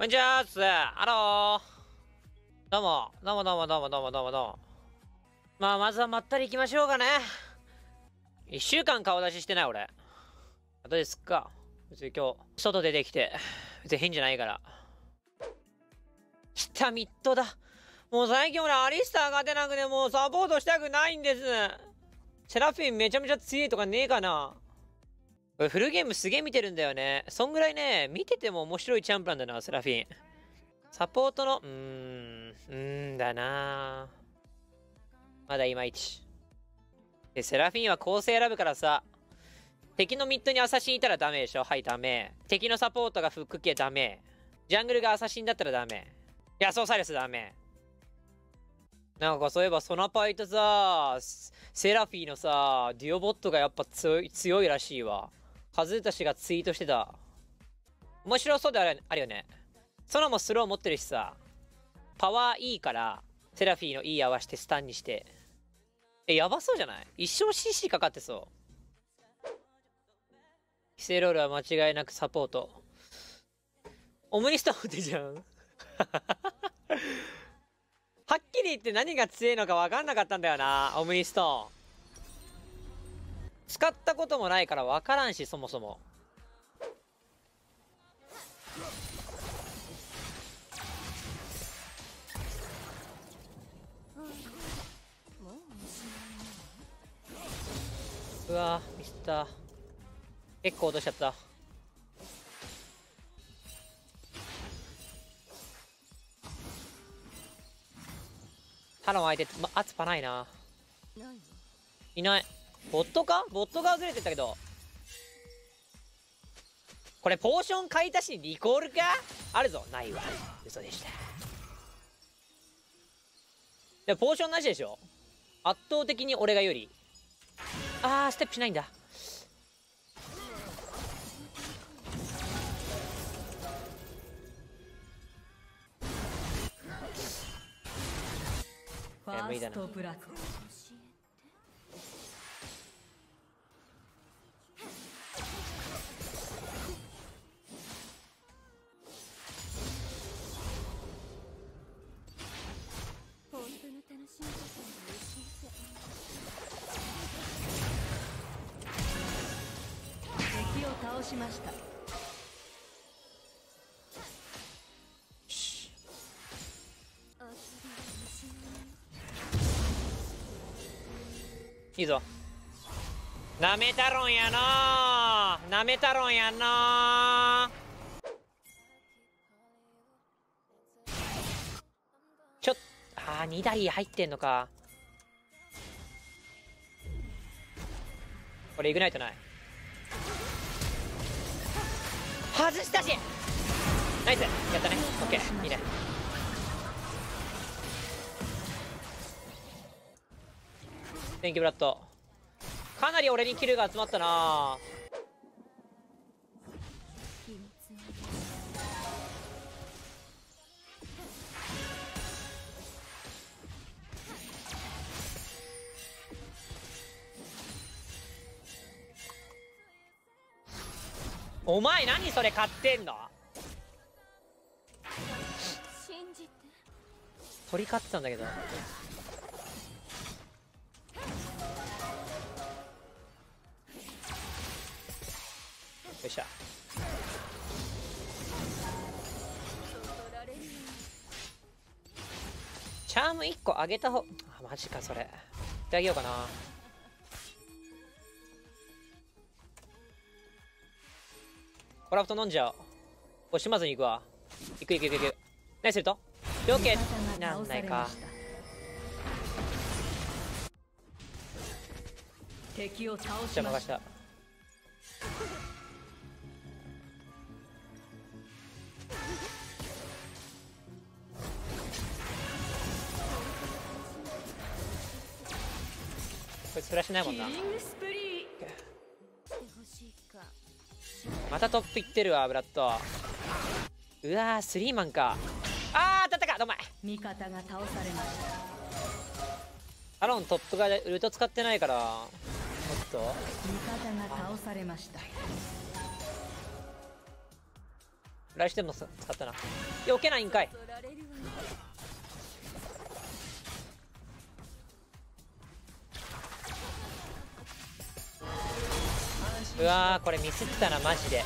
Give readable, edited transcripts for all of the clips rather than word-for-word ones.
こんにちはーす。ハロー。どうも、どうもどうもどうもどうもどうもどうも。まあ、まずはまったり行きましょうかね。1週間顔出ししてない俺。どうですか？別に今日、外出てきて、別に変じゃないから。来たミッドだ。もう最近俺アリスターが出なくてもうサポートしたくないんです。セラフィンめちゃめちゃ強いとかねえかな。フルゲームすげえ見てるんだよね。そんぐらいね、見てても面白いチャンプなんだな、セラフィン。サポートの、だなまだいまいち。で、セラフィンは構成選ぶからさ、敵のミッドにアサシンいたらダメでしょ。はい、ダメ。敵のサポートがフック系ダメ。ジャングルがアサシンだったらダメ。ヤソーサイレスダメ。なんかそういえばソナパイとさ、セラフィーのさ、デュオボットがやっぱ強いらしいわ。カズータ氏がツイートしてた。面白そうであるよね。ソナもスロー持ってるしさ、パワーいいからセラフィーの E 合わせてスタンにして、やばそうじゃない？一生 CC かかってそう。規制ロールは間違いなくサポート。オムニストンってじゃんはっきり言って何が強いのか分かんなかったんだよな、オムニストン。使ったこともないから分からんし、そもそも。うわー、ミスった。結構落としちゃった。タロン相手、圧パないな。いない。ボットか？ボットがずれてったけど。これポーション買い足しにリコールか？あるぞ。ないわ。嘘でした。でポーションなしでしょ？圧倒的に俺が有利。あー、ステップしないんだ。いや、無理だな。 敵を倒しました。 いいぞ。なめたろんやなー。なめたろんやなー。ニダリー入ってんのか。これイグナイトない。外したしナイスやったね。オッケー、いいね。センキューブラッド。かなり俺にキルが集まったな。お前何それ買ってんの？鳥飼ってたんだけど。よっしゃ。チャーム1個あげた方、マジかそれ。いってあげようかな。コラプト飲んじゃおう。これ島津に行くわ。行く。何するとオッケーなんないか。 敵を倒しじゃあ任した。これスプラッシュないもんな。またトップいってるわブラッド。うわー、スリーマンか。当たったか。どんまい。 味方が倒されました。 タロントップがウルト使ってないからもっと。 味方が倒されました。 来週でも使ったな。避けないんかい。うわー、これミスったなマジで。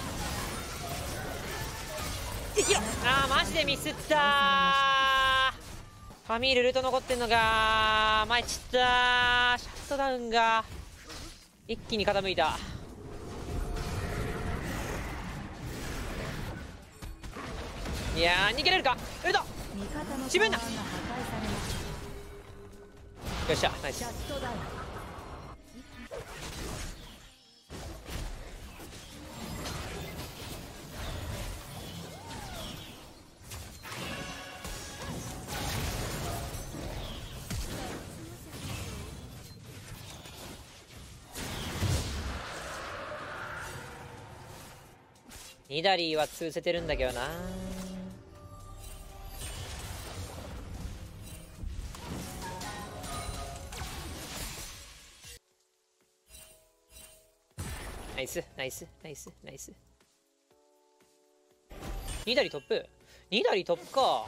できろ。あーマジでミスったー。ファミールルート残ってんのが前散ったー。シャットダウンが一気に傾いた。いやー逃げれるか。ウルト自分だ。よっしゃナイス。ニダリーは通せてるんだけどな。ナイスナイスナイスナイス。ニダリトップ。ニダリトップか。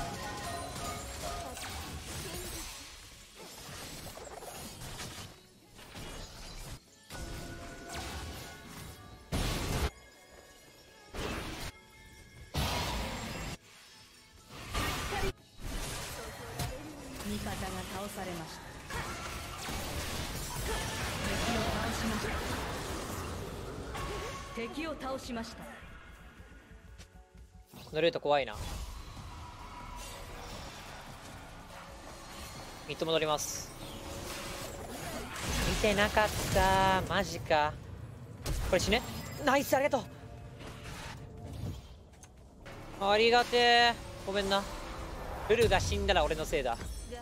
味方が倒されました。敵を倒しました。敵を倒しました。 このルート怖いな。ミッド戻ります。見てなかった。マジか。これ死ね。ナイスありがとう。ありがてえ。ごめんな。ルルが死んだら俺のせいだ。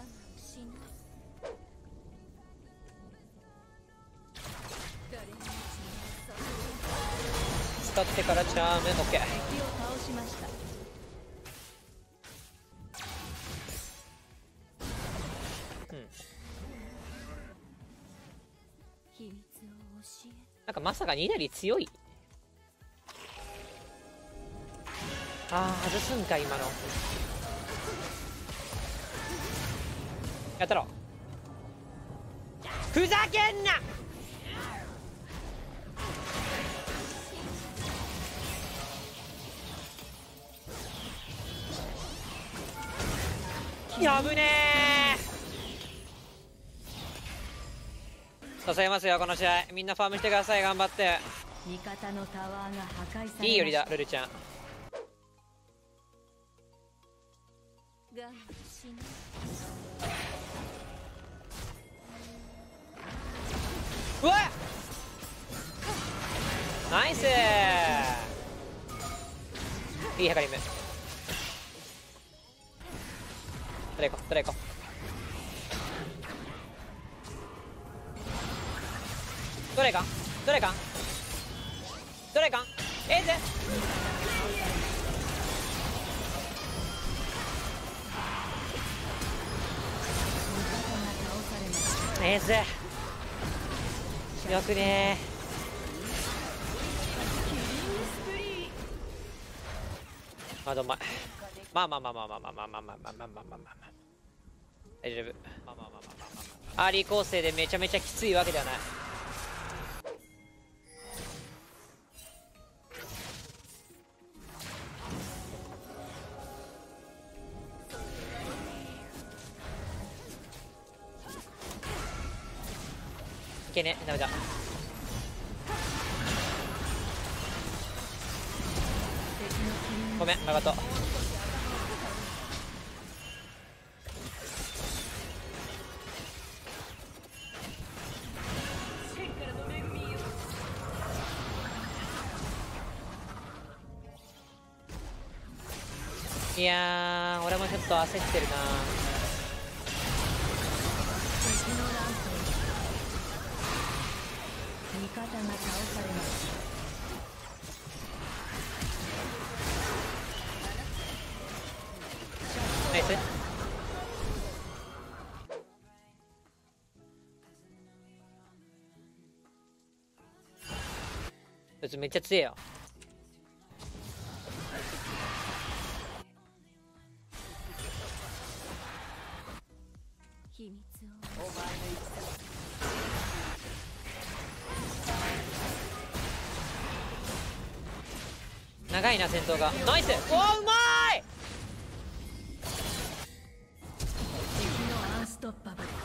使ってからチャーム。オッケー。 敵を倒しました。 なんかまさかニダリ強い。あー外すんか今の。やったろ。ふざけんな。やぶねー。支えますよこの試合。みんなファームしてください。頑張って。 味方のタワーが破壊されました。 いいよりだルルちゃん。うわっナイスー。いいはかりむ。誰か誰か。どれかどれかどれかええぜ。ええぜよくねー。まだうまい。まあまあまあまあまあまあまあまあまあまあまあまあまあまあ大丈夫。まあまあまあまあまあアーリー構成でめちゃめちゃきついわけではない。いけねダメだ。ごめんありがとう。いやー俺もちょっと焦ってるな。 味方が倒されました。 ナイス。こいつめっちゃ強えよ。 長いな戦闘が。ナイス。おーうまい。 敵のアンストッパブル。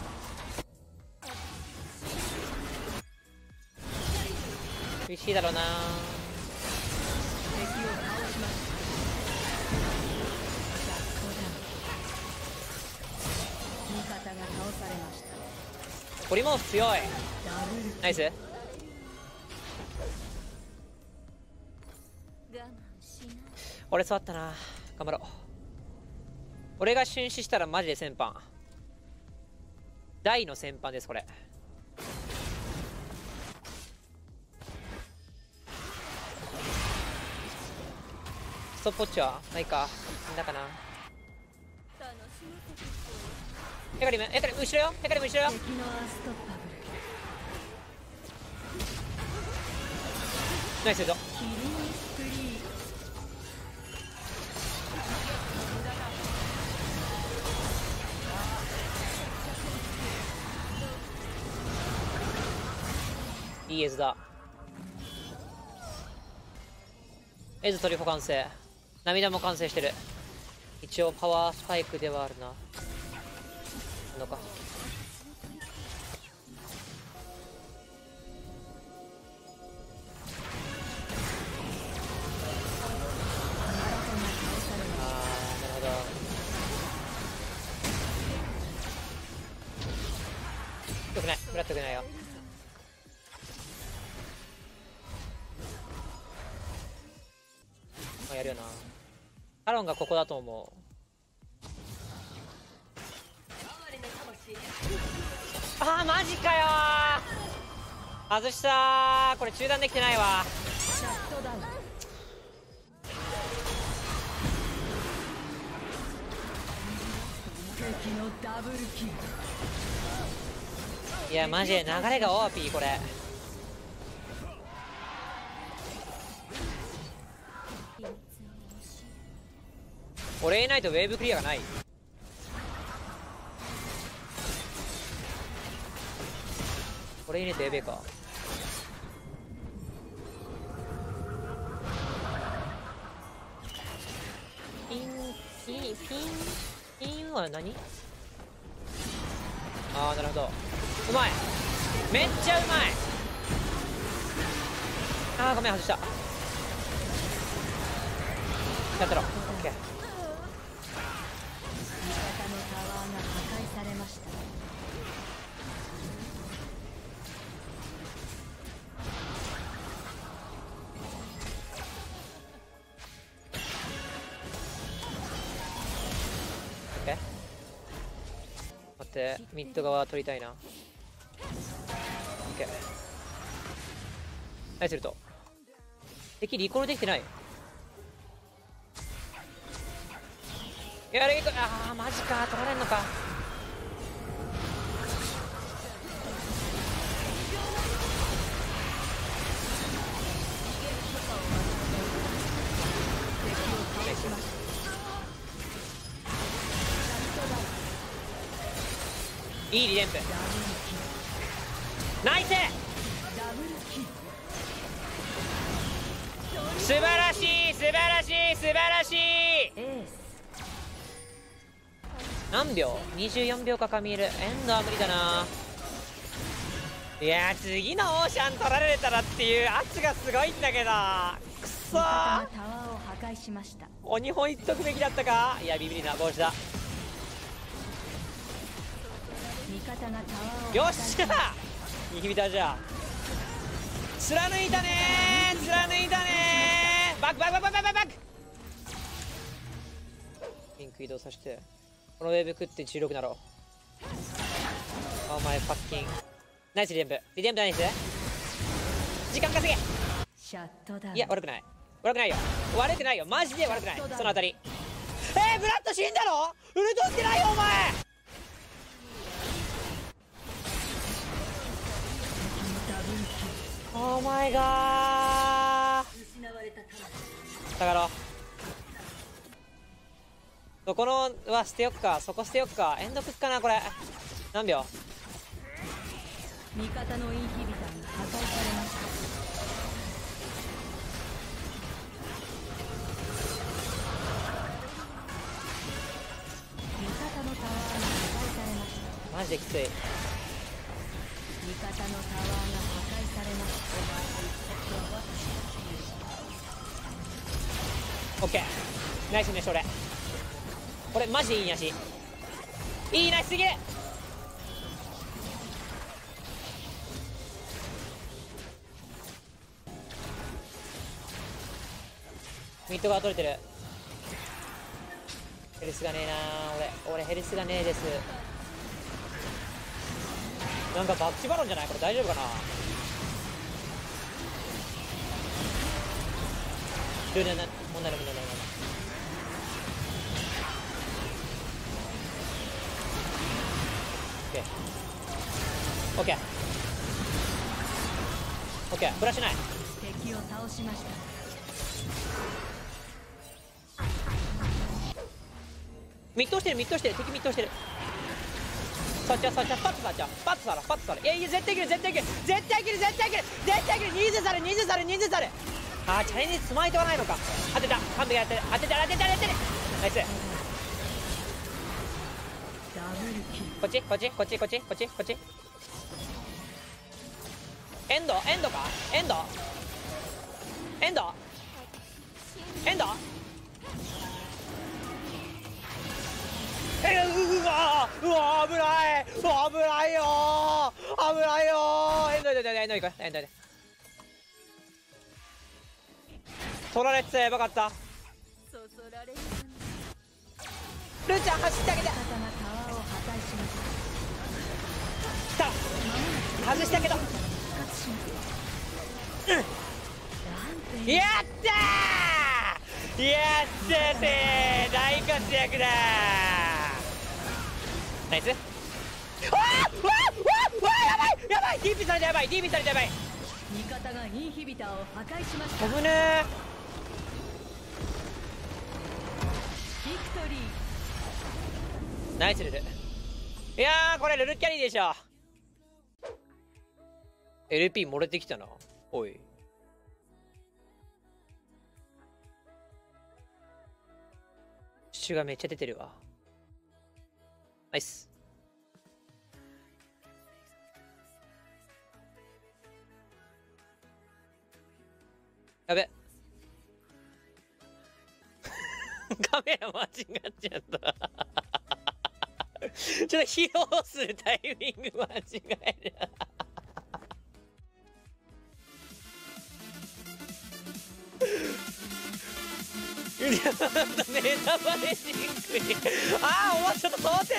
厳しいだろうな。 敵を倒しました。シャットダウン。味方が倒されました。 ポリモーフ強い。 ダブルナイス。 我慢しない。 俺座ったな。頑張ろう。俺が瞬死したらマジで戦犯。大の戦犯ですこれ。ストップウォッチはないか。みんなかな。ヘカリム後ろよ。ヘカリム後ろよ。 敵のアンストッパブル。 ナイスぞ。 キリンスプリー。 いいエズだ。エズトリコ完成。涙も完成してる。一応パワースパイクではあるな。のか。なるほど。よくない。フラットよくないよ。やるよな。タロンがここだと思う。あーマジかよー。外したー。これ中断できてないわ。 シャットダウン。敵のダブルキル。 いやマジで流れがオーピーこれ。俺いないとウェーブクリアがない。俺いないとやべえか。ピンは何。ああなるほど。うまい。めっちゃうまい。ああごめん外した。やったろ。オッケー。 味方のタワーが破壊されました。 オッケー。待ってミッド側取りたいな。オッケー。ナイスルト。敵リコールできてない。やれ。ああマジか。取られんのか。いいリレンプ。ナイス。素晴らしい素晴らしい素晴らしい。 エース。 何秒 ?24 秒かか見える。エンドは無理だな。いや次のオーシャン取られたらっていう圧がすごいんだけど。くそー。 タワーを破壊しました。 鬼本いっとくべきだったか。いやビビりな帽子だ。 味方がタワーをよっしゃー。いいビタじゃあ。貫いたねー貫いたねー。バックバックバックバックバック。ピンク移動させてこのウェーブ食って16なろう。お前パッキンナイスリデンプリデンプナイス。時間稼げ。 シャットダウン。 いや悪くない悪くないよ悪くないよマジで悪くないその当たり。ブラッド死んだろ。ウルトってないよお前。お前がーだからそこのは捨てよっか。そこ捨てよっか。エンドクッかなこれ。何秒。 味方のインヒビターが破壊されました。 ジできつい。 味方のタワーが破壊されました。 オッケー、ナイスね。それこれマジいいなし、いいなしすぎる。ミッドが取れてる。ヘルスがねえなー。俺ヘルスがねえです。なんかバッチバロンじゃないこれ、大丈夫かな。ルールな問題ない問題ない。オッケーオッケー、フラッシュない。 敵を倒しました。 ミッドしてる、ミッドしてる、敵ミッドしてる。サッチャーサッチャー、パッツサッチャー、パッツサラ、パッツサラ。いやいや、絶対いける絶対いける絶対いける絶対いける絶対いける。ニーズサルニーズサルニーズサル。あー、チャレンジスマイトはないのか。当てた、完璧。やってる当てた当てた当てた。ナイス。 ダブルキル。 こっちこっちこっちこっちこっちこっち。エンドエンドか、エンドエンドエンド。うわー、うわー、危ない、うわー、危ないよー、危ないよー。エンドでエンド行く、エンドで取られてた。やばかった。 そそられる。 ルーちゃん走ってあげて。 味方がタワーを破壊しまし来た、外したけど。 た。復活します。なんてやったー、やったぜー、大活躍だー。ナイス。わーわーわーわー、やばいやばい、 DP された、やばい DP された、やばい。 味方がインヒビターを破壊しました。 飛ぶねビクトリー。 ー。ナイスルル。いやー、これルルキャリーでしょ。 LP 漏れてきたな。おい、シュがめっちゃ出てるわ。ナイス。やべカメラ間違っちゃったちょっと披露するタイミング間違えたネタバレしにくい。ああ、お前ちょっと想定